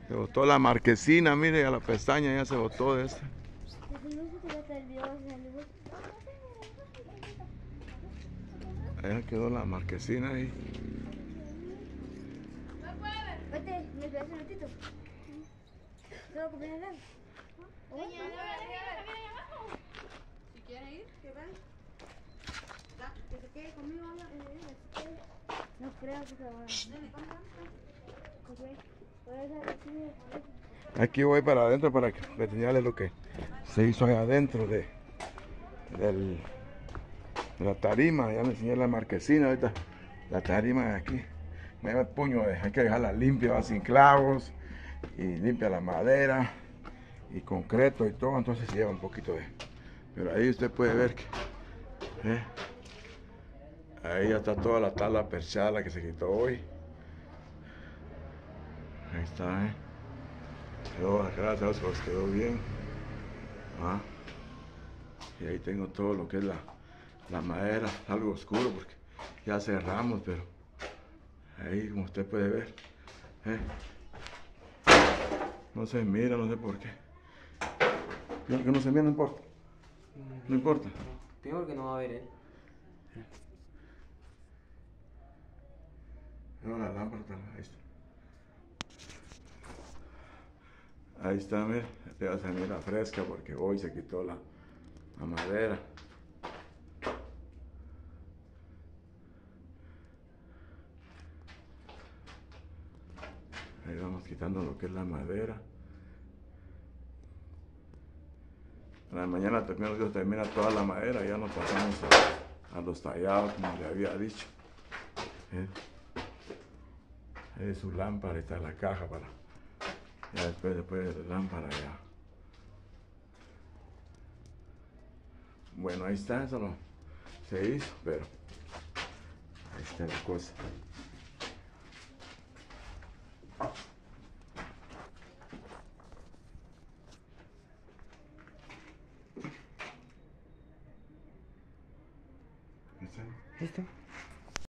Se botó la marquesina, mire, a la pestaña ya se botó de esta. Ahí quedó la marquesina ahí. Vete, ¿me esperas un ratito? ¿Tengo que poner algo? Si quiere ir, que ven. Que se quede conmigo. No creo que se vaya. Aquí voy para adentro para enseñarles lo que se hizo allá adentro del, de la tarima. Ya le enseñé la marquesina ahorita. La tarima de aquí. Me da el puño, hay que dejarla limpia, va sin clavos. Y limpia la madera. Y concreto y todo. Entonces se lleva un poquito de... Pero ahí usted puede ver que... ahí ya está toda la tabla perchada que se quitó hoy. Ahí está, quedó, gracias a Dios, pues quedó bien. ¿Ah? Y ahí tengo todo lo que es la madera, algo oscuro porque ya cerramos, pero ahí como usted puede ver, no se mira, no sé por qué. Que no se mira, no importa. No importa. Peor que no va a haber él. No, la lámpara está, ahí está. Ahí está, mira, ya se mira fresca porque hoy se quitó la madera. Ahí vamos quitando lo que es la madera. A la mañana termina toda la madera, ya nos pasamos a los tallados, como le había dicho. Es su lámpara, está la caja para... Ya después de la lámpara ya. Bueno, ahí está, eso se hizo, pero ahí está la cosa. ¿Listo?